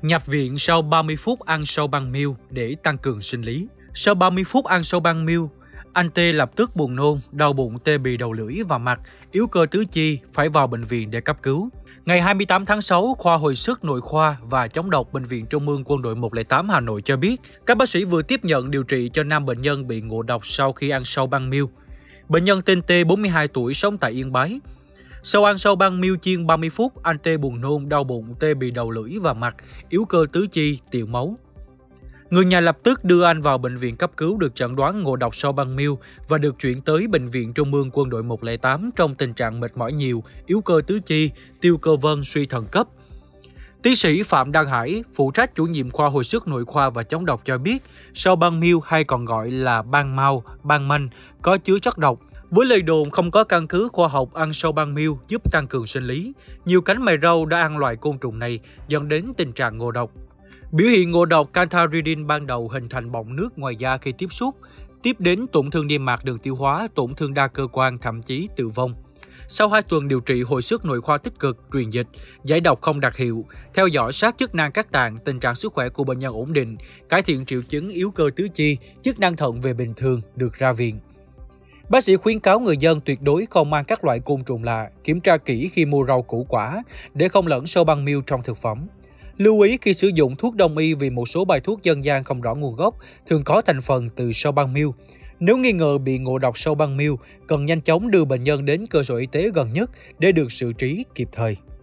Nhập viện sau 30 phút ăn sâu băng miêu để tăng cường sinh lý. Sau 30 phút ăn sâu băng miêu, anh T lập tức buồn nôn, đau bụng, tê bì đầu lưỡi và mặt, yếu cơ tứ chi, phải vào bệnh viện để cấp cứu. Ngày 28 tháng 6, khoa hồi sức nội khoa và chống độc Bệnh viện Trung ương Quân đội 108 Hà Nội cho biết, các bác sĩ vừa tiếp nhận điều trị cho nam bệnh nhân bị ngộ độc sau khi ăn sâu băng miêu. Bệnh nhân tên T, 42 tuổi, sống tại Yên Bái. Sau ăn sâu băng miêu chiên 30 phút, anh T buồn nôn, đau bụng, tê bì đầu lưỡi và mặt, yếu cơ tứ chi, tiểu máu. Người nhà lập tức đưa anh vào bệnh viện cấp cứu, được chẩn đoán ngộ độc sâu băng miêu và được chuyển tới Bệnh viện Trung ương Quân đội 108 trong tình trạng mệt mỏi nhiều, yếu cơ tứ chi, tiêu cơ vân, suy thận cấp. Tiến sĩ Phạm Đăng Hải, phụ trách chủ nhiệm khoa hồi sức nội khoa và chống độc cho biết, sâu băng miêu hay còn gọi là ban mau, ban manh, có chứa chất độc. Với lời đồn không có căn cứ khoa học ăn sâu băng miêu giúp tăng cường sinh lý, nhiều cánh mày râu đã ăn loại côn trùng này dẫn đến tình trạng ngộ độc. Biểu hiện ngộ độc cantharidin ban đầu hình thành bọng nước ngoài da khi tiếp xúc, tiếp đến tổn thương niêm mạc đường tiêu hóa, tổn thương đa cơ quan, thậm chí tử vong. Sau 2 tuần điều trị hồi sức nội khoa tích cực, truyền dịch, giải độc không đặc hiệu, theo dõi sát chức năng các tạng, tình trạng sức khỏe của bệnh nhân ổn định, cải thiện triệu chứng yếu cơ tứ chi, chức năng thận về bình thường, được ra viện. Bác sĩ khuyến cáo người dân tuyệt đối không ăn các loại côn trùng lạ, kiểm tra kỹ khi mua rau củ quả để không lẫn sâu băng miêu trong thực phẩm. Lưu ý khi sử dụng thuốc đông y vì một số bài thuốc dân gian không rõ nguồn gốc thường có thành phần từ sâu băng miêu. Nếu nghi ngờ bị ngộ độc sâu băng miêu, cần nhanh chóng đưa bệnh nhân đến cơ sở y tế gần nhất để được xử trí kịp thời.